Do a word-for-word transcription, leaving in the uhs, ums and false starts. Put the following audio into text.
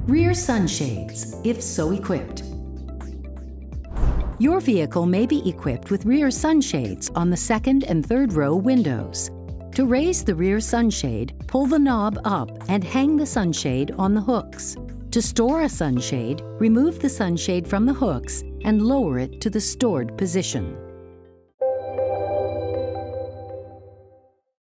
Rear sunshades, if so equipped. Your vehicle may be equipped with rear sunshades on the second and third row windows. To raise the rear sunshade, pull the knob up and hang the sunshade on the hooks. To store a sunshade, remove the sunshade from the hooks and lower it to the stored position.